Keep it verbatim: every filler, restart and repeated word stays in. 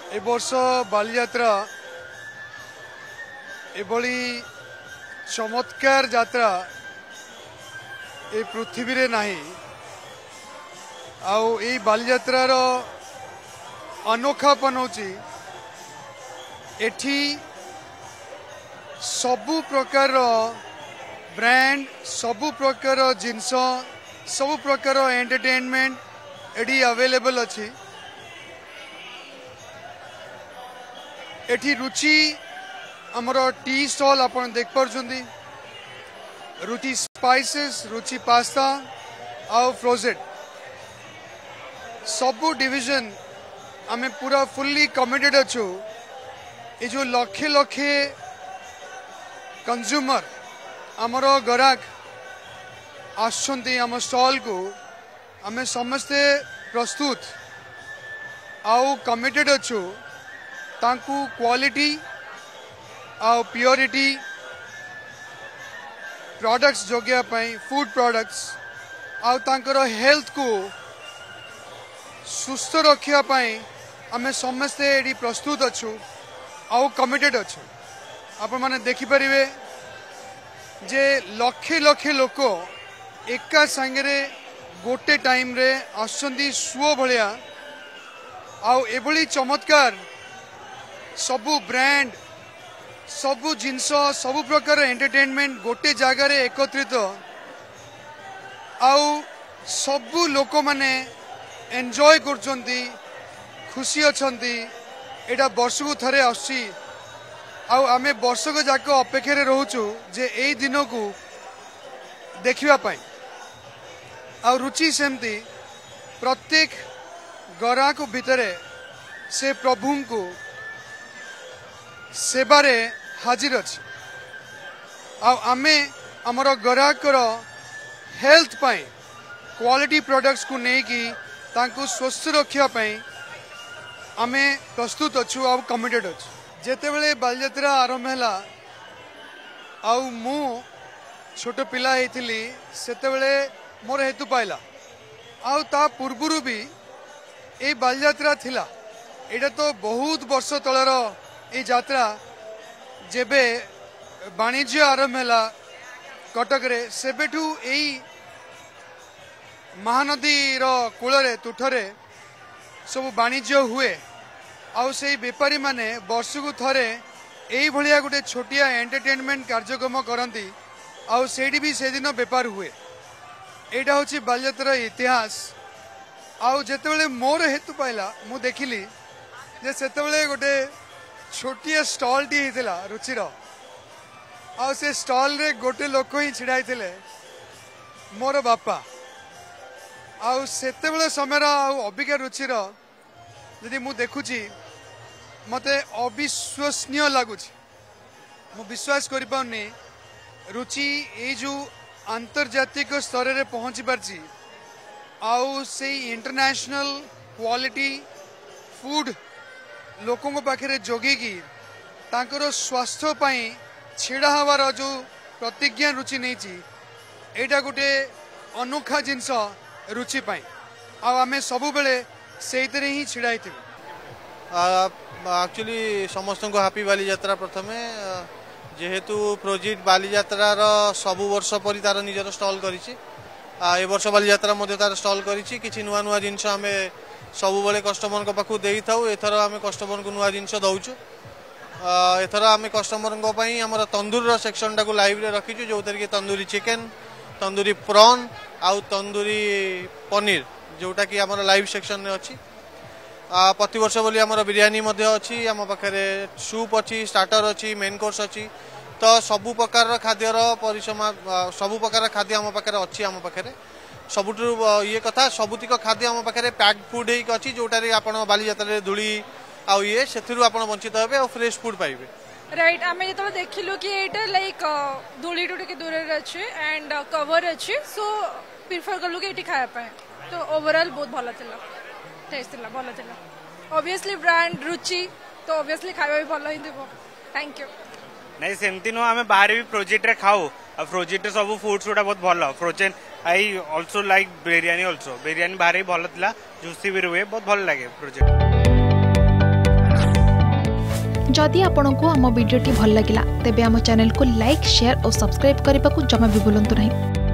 ए वर्ष बालीयात्रा एभली चमत्कार यात्रा ए पृथ्वी रे नाही आउ ए बालीयात्रार अनोखापन होची एठी सबु प्रकार ब्रांड सबु प्रकार जिनस सबु प्रकार एंटरटेनमेंट एठी अवेलेबल अछि। एठी रुचि हमर टी स्टॉल आपण देख पारछंती रुचि स्पाइसेस रुचि पास्ता आउ फ्रोजेन सबु डिविजन आमे पूरा फुल्ली कमिटेड अच्छु। ये जो लक्षे लक्षे कंज्यूमर आमर ग्राहक आसछंती आम स्टॉल को आमे समस्ते प्रस्तुत आउ कमिटेड अच्छु तांकू क्वालिटी आउ प्योरिटी प्रोडक्ट्स जोगिया पई फूड प्रोडक्ट्स आउ तांकर हेल्थ को सुस्थ रखिया पई आमे समस्ते एडी प्रस्तुत अच्छु आउ कमिटेड अच्छु। आपण माने देखि परिवे जे लक्षे लक्षे लोक एका संगे गोटे टाइम रे आसछंती सुओ भलिया आउ एभली चमत्कार सबु ब्रांड सबु जिनस सबु प्रकार एंटरटेनमेंट गोटे जगह रे एकत्रित आउ सबु लोक माने एंजॉय करछंती खुशी अछंती। एटा वर्ष को थरे आसी आउ आमे वर्ष को जाक अपेक्षा रे रहउछु जे एई दिन को देखिबा पई आउ रुचि सेमती प्रत्येक ग्राहक भितरे से प्रभु को सेबारे हाजिर अच्छी आउ आमे हमर ग्राहकर हेल्थ पई क्वालिटी प्रोडक्ट्स को नेकी तांको स्वस्थ रखिया पई आमे प्रस्तुत अच्छु आउ कमिटेड अच्छु। जेतेबेले बालयात्रा आरंभ हैला आउ मु छोट पिला हेतिली सेतेबेले मोर हेतु पाइला आउ ता पूर्वरु भी ए बालयात्रा थिला। एटा तो बहुत वर्ष तलर ए यात्रा जेबे वाणिज्य आरंभ हैला कटक रे सेबेठू एई महानदी रो कूलरे तुठरे सब वाणिज्य हुए आउ से बेपारी माने वर्ष को थरे एई भलिया गोटे छोटिया एंटरटेनमेंट कार्यक्रम करती आउ सेठी भी से दिन बेपार हुए। एटा होची बालयात्रा इतिहास आउ जेतेबेले मोर हेतु पाइला मु देखिली जे सेतेबेले गोटे छोटिया स्टॉल टी हेतिला रुचिर आउ से स्टॉल रे गोटे लोक ही छिड़ाई थिले मोर बापा आउ सेतेबेले समय आउ अबिका रुचिर यदि मु देखुची मते अविश्वसनीय लगुची मु विश्वास करि पाउनी रुचि ए जो अंतर्जातिक स्तर रे पहुंची पारची आउ से इंटरनेशनल क्वालिटी फूड लोकों को पाखे जोगी की तांकर स्वास्थ्य पाई छिड़ा हवार जो प्रतिज्ञा रुचि नहीं एटा गोटे अनोखा जिनस रुचि पाई आमे सबु बेले सेइतरे ही छिड़ा थी। एक्चुअली समस्त को हैप्पी बालीयात्रा प्रथमे जेहेतु प्रोजेक्ट बालीयात्रार सबु वर्ष परि तार निजर स्टॉल करिछि ए वर्ष बालीयात्रा मध्ये तार स्टॉल करिछि किछि नुआ नुआ जिनस आमे सबु बेले कस्टमर को पाखु देई थाउ एथर आमे कस्टमर को नुआ जिनस दउछु। एथर आमे कस्टमर को पई हमर तंदूर सेक्शन टाको लाइव रे रखिछु जोतर कि तंदूरी चिकन तंदूरी प्रॉन आउ तंदूरी पनीर जोटा कि हमर लाइव सेक्शन रे अछि। प्रति वर्ष बोली हमर बिरयानी मध्ये अछि हम पाखरे सूप अछि स्टार्टर अछि मेन कोर्स अछि तो सबु प्रकार खाद्यर परिसमा सबु प्रकार खाद्य हम पाखरे अछि हम पाखरे सबुठ ये कथा सबुतिक खाद्य हम पाखरे पैक्ड फूड ही अछि जोटा रे आपण बालीयात्रा रे धुली आउ ये सेथिरु आपण वंचित हेबे और फ्रेश फूड पाइबे। राइट आमे जतो देखिलु कि एटा लाइक धुली टुटे के दूर रे अछि एंड कवर अछि सो प्रिफर करलु कि एटी खाया पाए तो ओवरऑल बहुत भलो थिला टेस्ट थिला भलो थिला ऑब्वियसली ब्रांड रुचि तो ऑब्वियसली खाଇବା भी भलो ही दिबो। Thank you. नहीं सेमती नो आमे बाहर भी प्रोजेक्ट रे खाओ और प्रोजेक्ट रे सब फूड सुटा बहुत भलो frozen I also like biryani also biryani बाहर ही भलो थिला जूसी भी रुए बहुत भलो लागे प्रोजेक्ट। जदि आपंक आम भिडी भल लगा तेब आम चैनल को लाइक शेयर और सब्सक्राइब करने को जमा भी भूलु नहीं।